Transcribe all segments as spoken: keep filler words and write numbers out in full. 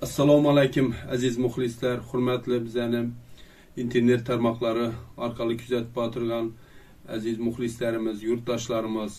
Assalomu alaykum aziz muxlislar, hurmatli bizning internet tarmoqlari orqali kuzatib o'tirgan aziz muxlislarimiz, yurtdoshlarimiz.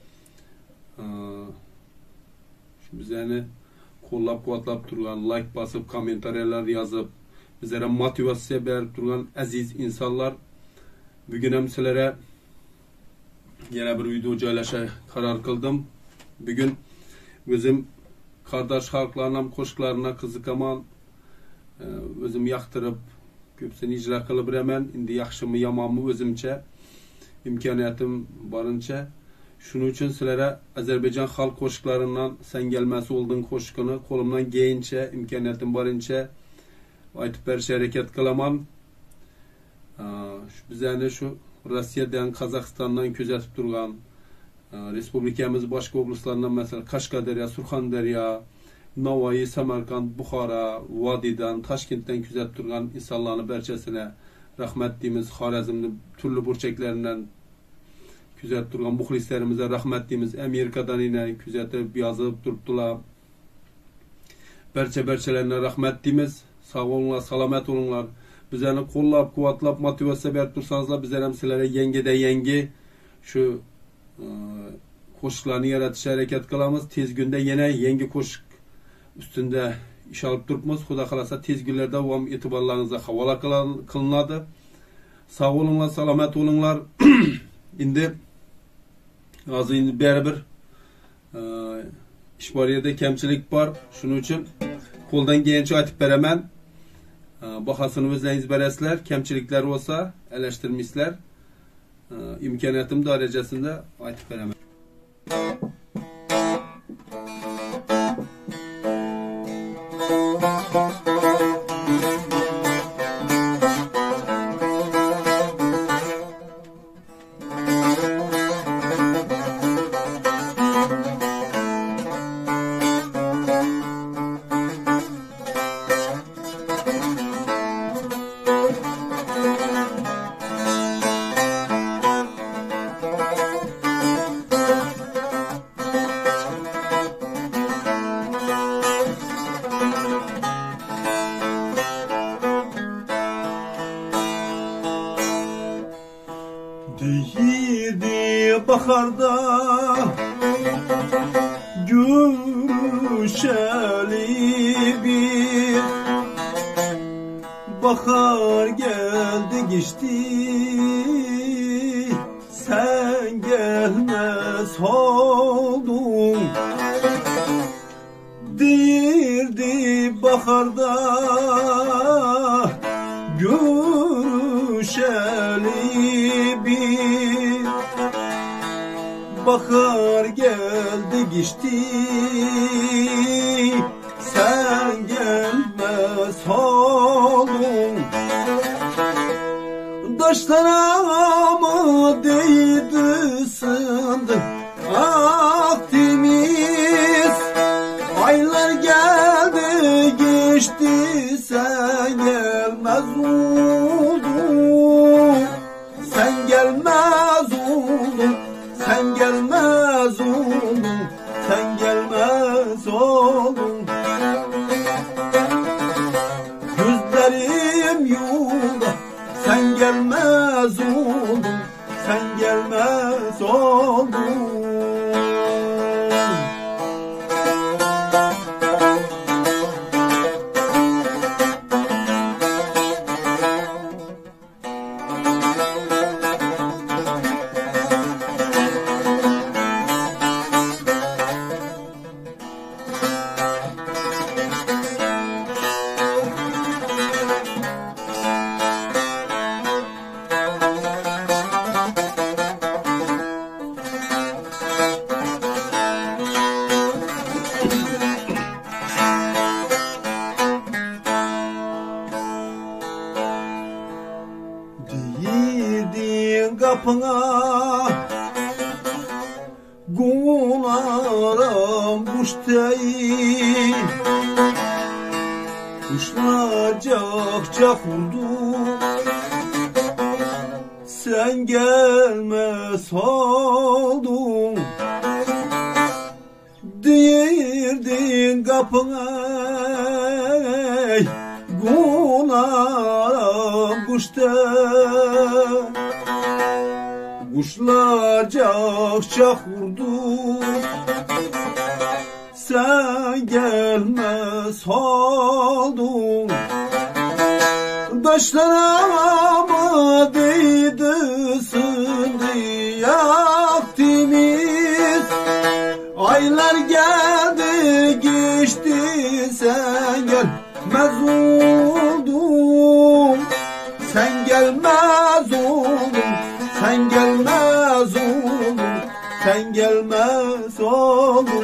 Shu bizani qo'llab-quvvatlab turgan, like bosib, kommentariyalar yozib, bizlarga motivatsiya berib turgan aziz insonlar. Bugun ham sizlarga yana bir video joylashga qaror qildim. Bugun o'zim qardosh xalqlarning qo'shiqlarına qiziqaman, o'zim yoqtirib, ko'psini ijro qilib beraman. Endi yaxshimi, yomonmi o'zimcha imkoniyatim borincha. Shuning uchun sizlarga Ozarbayjon xalq qo'shiqlaridan Sen gelmas olding qo'shiqini qo'limdan kelgancha, imkoniyatim borincha aytib berishga harakat qilaman. Shu bizani shu Rossiyadan, Qozog'istondan kuzatib turgan respublikamiz boshqa oblastlardan, masalan Qashqadaryo, Surxondaryo, Navoiy, Samarqand, Buxoro, Vodiydan, Toshkentdan kuzatib turgan insonlarning barchasine rahmat deymiz. Xorazmning turli burchaklaridan kuzatib turgan muxlislarimizga rahmat deymiz. Amerikadan yana kuzatib yozib turibdilar. Barcha barchalarga rahmat deymiz. Sog' bo'linglar, salomat bo'linglar. Bizlarni qo'llab-quvvatlab motivatsiya berib tursanızlar, bizlar ham sizlarga yangida yangi shu qo'shiqlarni yaratishga harakat qilamiz. Tez kunda yana yangi qo'shiq ustida ish olib turibmiz. Xudo xolasa tez kunlarda ham e'tiborlaringizga havola qilinadi. Sog' bo'linglar, salomat bo'linglar. Endi hozir endi baribir ish bor yerda kamchilik bor. Shuning uchun qo'ldan kelgancha aytib beraman. Bahasını o'zlaringiz berasizlar. Kamchiliklar bo'lsa alashtirmaysizlar. İmkaniyatim darajasında aytib beraman. Değirdi baharda görüşeli bir bahar geldi geçti, sen gelmez oldun. Değirdi baharda görüşeli bir bahar geldi geçti, sen gelmez oldun. Daşlara mı değdi sındı aktimiz, aylar geldi geçti, sen gelmez oldun. Sen gelmez oldun, sen gelmez oldun, sen gelmez oldun. Gözlerim yolda, sen gelmez oldun, sen gelmez oldun. Değirdin kapına Gunarım kuş değil, kuşlar cak cak oldu, sen gelmez oldun. Değirdin kapına kuşta kuşlar cak cak vurdu. Sen gelmez oldun. Taşlarıma değdi sındı yaktimiz. Aylar geldi geçti sen gelmez oldun. Sen gelmez oldun. Sen gelmez oldun. Sen gelmez oldun.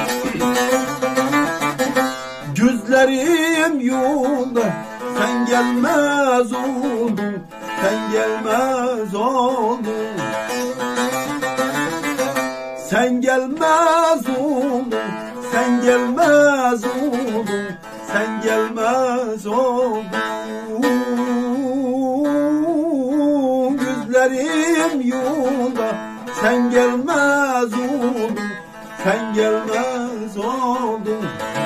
Gözlerim yolda sen gelmez oldun. Sen gelmez oldun. Sen gelmez oldun. Sen gelmez oldun. Sen gelmez oldun. Gözlerim yolda sen gelmez oldun. Sen gelmez oldun.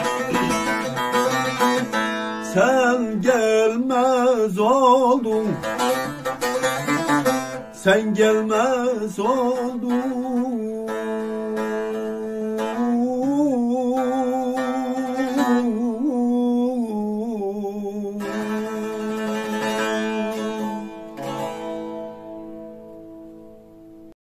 Sen gelmez oldun. Sen gelmez oldun.